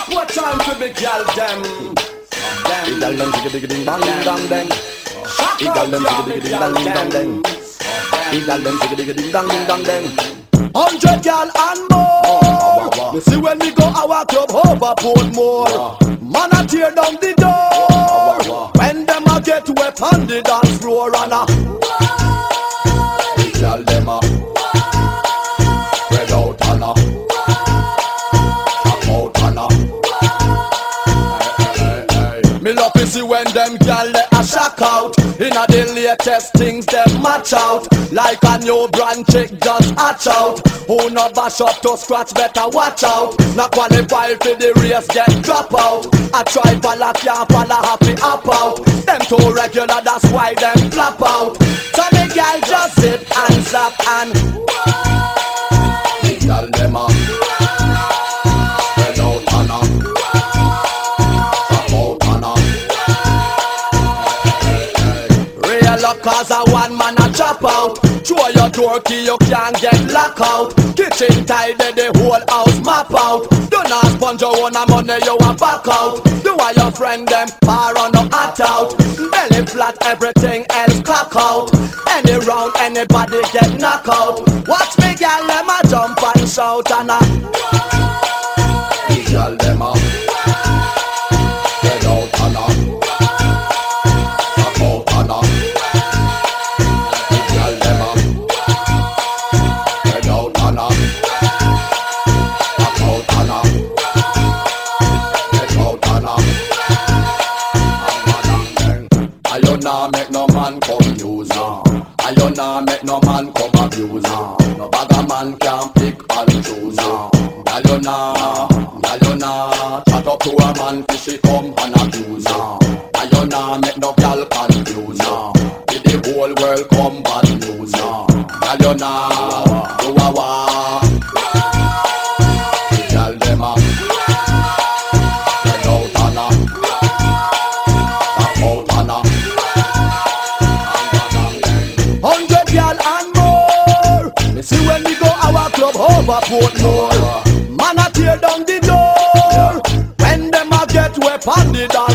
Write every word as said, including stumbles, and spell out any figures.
What time to be girl them? It gal them digga digga ding bang ding dang dang. It gal them digga digga ding dang ding dang dang. It gal them digga digga ding dang ding dang dang. Hundred gal and more. You see when we go our club over Portmore, man a tear down the door. When them a get wet on the dance floor and a it gal them a spread out and a come out and a. Me love to see when them gal they a shock out. Inna the latest things them match out. Like a new brand chick just hatch out. Who not bash up to scratch better watch out. Not qualify for the race get drop out. I try follow can't follow happy up out. Them too regular that's why them flop out. So me gal just sit and slap and the gal them a spread out and a cause a one man a chop out. Throw your door key, you can't get lock out. Kitchen tidy, the whole house map out. Do not sponge your own money, you a back out. Do what your friend them far on the hot out. Belly flat, everything else clock out. Any round, anybody get knock out. Watch me gal, them a jump and shout and a the gal them a spread out and a chop out and a. Nah make no man come use her. And you nah make no man come abuse her. No bag a man can pick and choose her. Girl you nah, girl you nah chat up to a man till she come and accuse her. And you nah make no girl confuse her. Till the whole world come bad news her. Girl you nah do a wa. The girl dem a spread out and a back out and a. See when we go our club over Portmore, man a tear down the door. When them a get wet on the dance